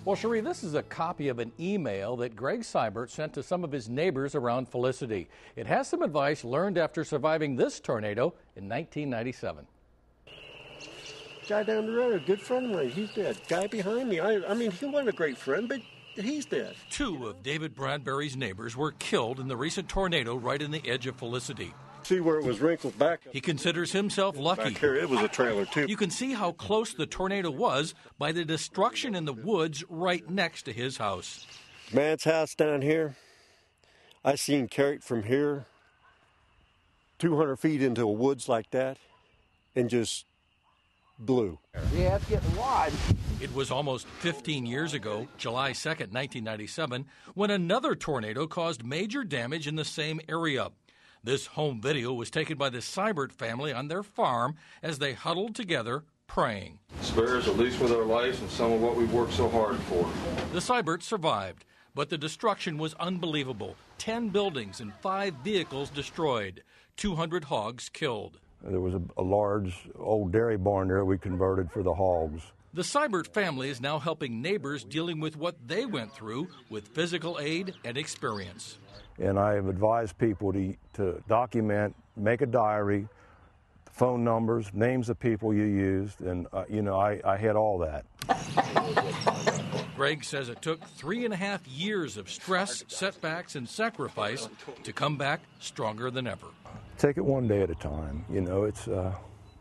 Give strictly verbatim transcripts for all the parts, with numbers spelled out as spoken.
Well, Cherie, this is a copy of an email that Greg Seibert sent to some of his neighbors around Felicity. It has some advice learned after surviving this tornado in nineteen ninety-seven. Guy down the road, a good friend of mine, he's dead. Guy behind me, I, I mean, he wasn't a great friend, but he's dead. Two of David Bradbury's neighbors were killed in the recent tornado right in the edge of Felicity. See where it was wrinkled back? He considers himself lucky. Back here, it was a trailer, too. You can see how close the tornado was by the destruction in the woods right next to his house. Man's house down here, I seen carried from here two hundred feet into a woods like that and just blew. Yeah, it's getting wide. It was almost fifteen years ago, July second, nineteen ninety-seven, when another tornado caused major damage in the same area. This home video was taken by the Seibert family on their farm as they huddled together praying. Spare us at least with our lives and some of what we've worked so hard for. The Seiberts survived, but the destruction was unbelievable. Ten buildings and five vehicles destroyed, two hundred hogs killed. There was a, a large old dairy barn there we converted for the hogs. The Seibert family is now helping neighbors dealing with what they went through with physical aid and experience. And I have advised people to, to document, make a diary, phone numbers, names of people you used, and, uh, you know, I, I had all that. Greg says it took three and a half years of stress, setbacks, and sacrifice to come back stronger than ever. Take it one day at a time. You know, it's, uh,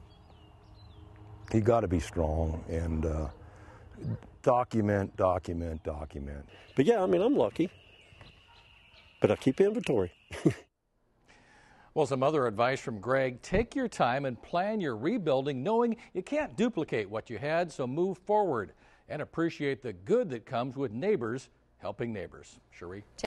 you got to be strong and uh, document, document, document. But yeah, I mean, I'm lucky. But I keep inventory. Well, some other advice from Greg: take your time and plan your rebuilding, knowing you can't duplicate what you had, so move forward and appreciate the good that comes with neighbors helping neighbors. Cherie?